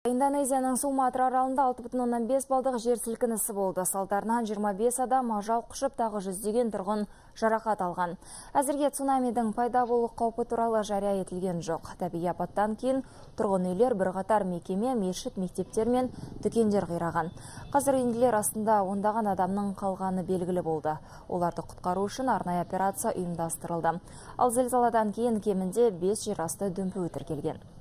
Индонезияның Суматра аралында 6,5 балдық жер сілкінісі болды. Салдарынан 25 адам ажал құшып, тағы жүздеген тұрғын жарақат алған. Әзірге цунамидің пайда болу қаупі туралы жария етілген жоқ. Табиғи апаттан кейін тұрғын үйлер, бірқатар мекеме, мешіт, мектептер мен дүкендер қираған. Қазір үйінділер астында ондаған адамның қалғаны белгілі болды. Оларды құтқару үшін арнайы операция ұйымдастырылды. Ал зілзаладан кейін кемінде 5 жер асты дүмпуі тіркелген.